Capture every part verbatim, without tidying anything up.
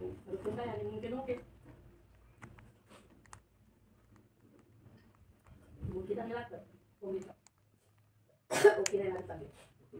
Rutin tayo, mungkin oke. Mungkin ang lahat. Kumita. Okay na lang tabi.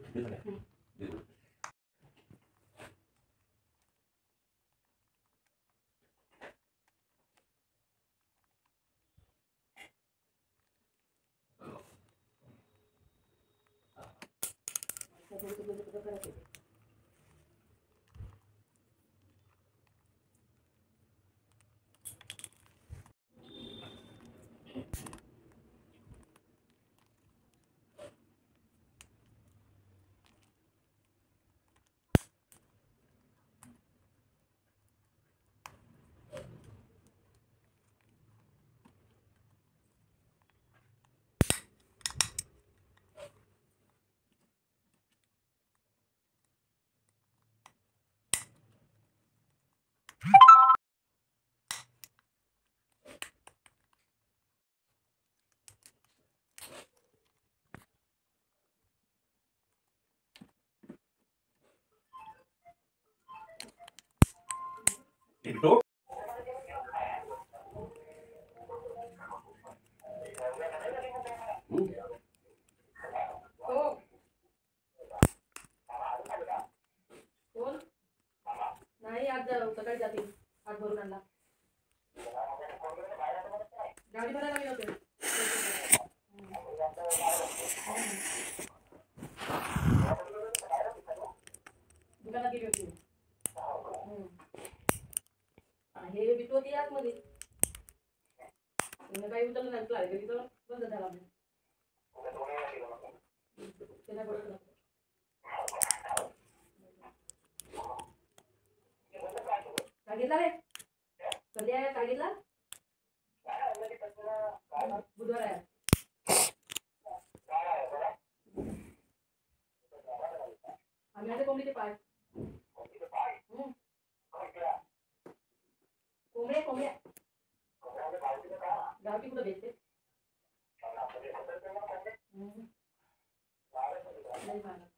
Itu Oh. कोण नाही आज सकाळी जातील आज भरून आणला गाडी भरायला गेले होते दुकानात गेली होती हे बिटू होती आतमध्ये काही उचललं नाही तुला घरी तर बंद झाला त्यांना बरोबर सांगितलं रे कधी आहे सांगितलं बुधवार आहे आम्ही आता कोंबडीचे पाय कोंबड्या कोंबड्या गावठी कुठं भेटते नाही